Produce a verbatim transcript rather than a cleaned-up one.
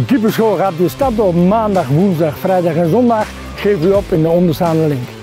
keeperschool gaat die start op maandag, woensdag, vrijdag en zondag. Geef u op in de onderstaande link.